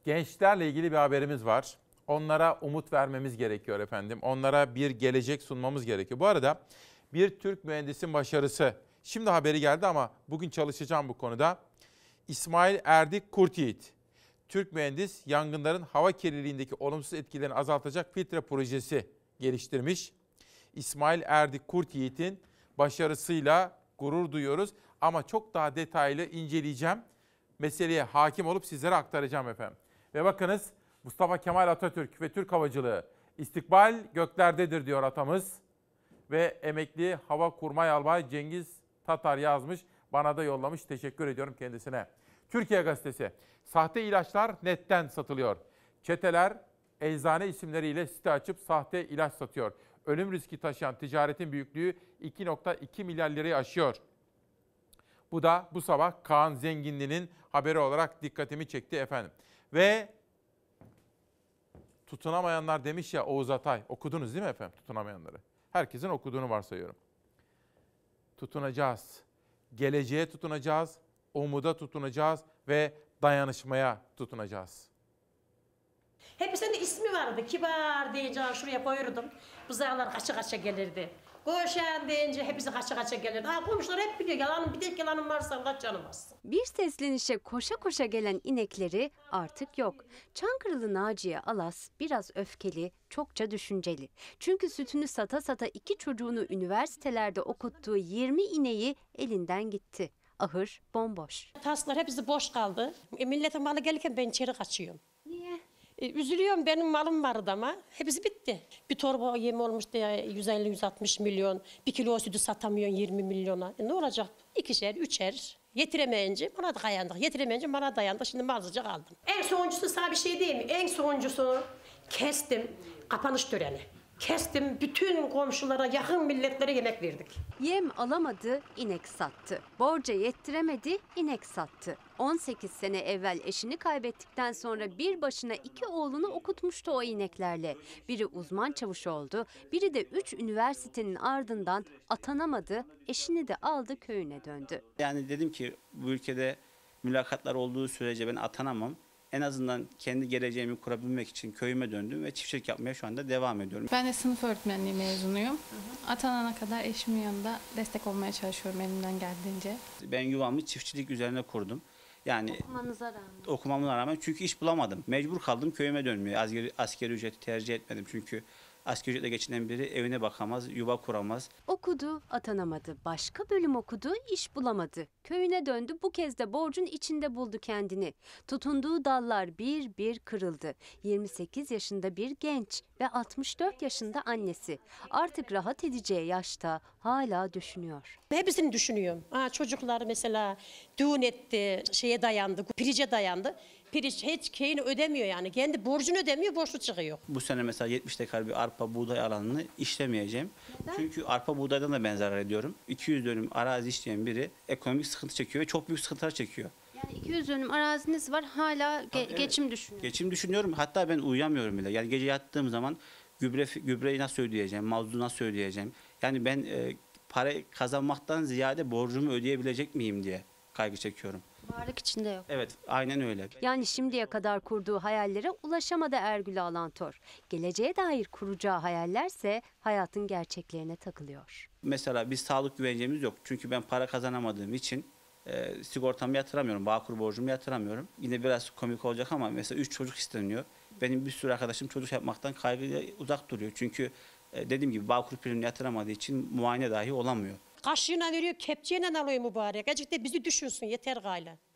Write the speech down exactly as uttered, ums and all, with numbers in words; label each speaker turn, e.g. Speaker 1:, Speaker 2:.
Speaker 1: Gençlerle ilgili bir haberimiz var. Onlara umut vermemiz gerekiyor efendim. Onlara bir gelecek sunmamız gerekiyor. Bu arada bir Türk mühendisin başarısı. Şimdi haberi geldi ama bugün çalışacağım bu konuda. İsmail Erdik Kurtyiğit, Türk mühendis, yangınların hava kirliliğindeki olumsuz etkilerini azaltacak filtre projesi geliştirmiş. İsmail Erdik Kurtyiğit'in başarısıyla gurur duyuyoruz ama çok daha detaylı inceleyeceğim. Meseleye hakim olup sizlere aktaracağım efendim. Ve bakınız, Mustafa Kemal Atatürk ve Türk havacılığı istikbal göklerdedir diyor atamız. Ve emekli Hava Kurmay Albay Cengiz Tatar yazmış, bana da yollamış, teşekkür ediyorum kendisine. Türkiye Gazetesi, sahte ilaçlar netten satılıyor. Çeteler eczane isimleriyle site açıp sahte ilaç satıyor. Ölüm riski taşıyan ticaretin büyüklüğü iki virgül iki milyar lirayı aşıyor. Bu da bu sabah Kaan Zenginli'nin haberi olarak dikkatimi çekti efendim. Ve tutunamayanlar demiş ya Oğuz Atay. Okudunuz değil mi efendim tutunamayanları? Herkesin okuduğunu varsayıyorum. Tutunacağız. Geleceğe tutunacağız, umuda tutunacağız ve dayanışmaya tutunacağız.
Speaker 2: Hepsinin ismi vardı. Kibar deyince şuraya koyurdum. Buzağlar kaça kaça gelirdi. Koşan deyince hepsi kaça kaça gelirdi. Ha, komşular hep biliyor. Yalanım, bir tek yalanım varsa Allah canım alsın.
Speaker 3: Bir seslenişe koşa koşa gelen inekleri artık yok. Çankırılı Naciye Alas biraz öfkeli, çokça düşünceli. Çünkü sütünü sata sata iki çocuğunu üniversitelerde okuttuğu yirmi ineği elinden gitti. Ahır bomboş.
Speaker 2: Taslar hepsi boş kaldı. E, milletin malı gelirken ben içeri kaçıyorum.
Speaker 3: Niye?
Speaker 2: E, üzülüyorum, benim malım vardı ama hepsi bitti. Bir torba yem olmuş diye yüz elli yüz altmış milyon, bir kilo sütü satamıyorsun yirmi milyona. E, ne olacak? İkişer, üçer. Yetiremeyince bana da dayandık. Yetiremeyince bana dayandık. Şimdi malcıca aldım. En sonuncusu sana bir şey değil mi? En sonuncusu kestim. Kapanış töreni. Kestim. Bütün komşulara, yakın milletlere yemek verdik.
Speaker 3: Yem alamadı, inek sattı. Borca yettiremedi, inek sattı. on sekiz sene evvel eşini kaybettikten sonra bir başına iki oğlunu okutmuştu o ineklerle. Biri uzman çavuş oldu, biri de üç üniversitenin ardından atanamadı, eşini de aldı köyüne döndü.
Speaker 4: Yani dedim ki bu ülkede mülakatlar olduğu sürece ben atanamam. En azından kendi geleceğimi kurabilmek için köyüme döndüm ve çiftçilik yapmaya şu anda devam ediyorum.
Speaker 5: Ben de sınıf öğretmenliği mezunuyum. Hı hı. Atanana kadar eşimin yanında destek olmaya çalışıyorum elimden geldiğince.
Speaker 4: Ben yuvamı çiftçilik üzerine kurdum. Yani
Speaker 3: okumanıza rağmen.
Speaker 4: Okumamına rağmen çünkü iş bulamadım. Mecbur kaldım köyüme dönmeye. Askeri, askeri ücreti tercih etmedim çünkü asgari ücretle geçinen biri evine bakamaz, yuva kuramaz.
Speaker 3: Okudu, atanamadı. Başka bölüm okudu, iş bulamadı. Köyüne döndü, bu kez de borcun içinde buldu kendini. Tutunduğu dallar bir bir kırıldı. yirmi sekiz yaşında bir genç ve altmış dört yaşında annesi. Artık rahat edeceği yaşta hala düşünüyor.
Speaker 2: Hepsini düşünüyorum. Ha, çocuklar mesela düğün etti, şeye dayandı, pirice dayandı. Pirinç hiç keyini ödemiyor yani. Kendi borcunu ödemiyor, borçlu çıkıyor.
Speaker 4: Bu sene mesela yetmiş dekar bir arpa buğday alanını işlemeyeceğim. Neden? Çünkü arpa buğdaydan da ben zarar ediyorum. iki yüz dönüm arazi işleyen biri ekonomik sıkıntı çekiyor ve çok büyük sıkıntılar çekiyor.
Speaker 3: Yani iki yüz dönüm araziniz var, hala ge-
Speaker 4: evet.
Speaker 3: geçim düşünüyor.
Speaker 4: Geçim düşünüyorum. Hatta ben uyuyamıyorum bile. Yani gece yattığım zaman gübre gübreyi nasıl ödeyeceğim, mazotu nasıl ödeyeceğim? Yani ben e, para kazanmaktan ziyade borcumu ödeyebilecek miyim diye kaygı çekiyorum.
Speaker 3: Varlık içinde yok.
Speaker 4: Evet, aynen öyle.
Speaker 3: Yani şimdiye kadar kurduğu hayallere ulaşamadı Ergül Alantor. Geleceğe dair kuracağı hayallerse hayatın gerçeklerine takılıyor.
Speaker 4: Mesela bir sağlık güvencemiz yok. Çünkü ben para kazanamadığım için e, sigortamı yatıramıyorum, Bağkur borcumu yatıramıyorum. Yine biraz komik olacak ama mesela üç çocuk isteniyor. Benim bir sürü arkadaşım çocuk yapmaktan kaygıyla uzak duruyor. Çünkü e, dediğim gibi Bağkur primini yatıramadığı için muayene dahi olamıyor.
Speaker 2: Kaşığına veriyor, kepçeyle alıyor mübarek. Azıcık da bizi düşünsün, yeter gayle.